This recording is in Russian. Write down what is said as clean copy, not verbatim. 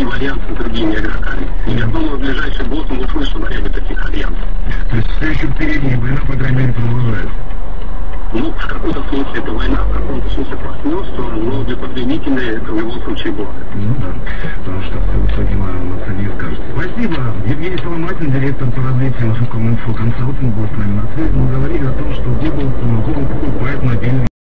таким альянсом с другими игроками. И я думаю, в ближайший год мы услышим о ряде таких альянсов. То есть все еще впереди, война, по крайней мере, продолжается. Ну, в каком-то смысле это война, в каком-то смысле партнерство, но для потребителей это в любом случае благо. Ну да, потому что все высокие на цене скажут. Спасибо. Евгений Соломатин, директор по развитию Инфоконсалтинга, был с нами на связи. Мы говорили о том, что Google покупает мобильный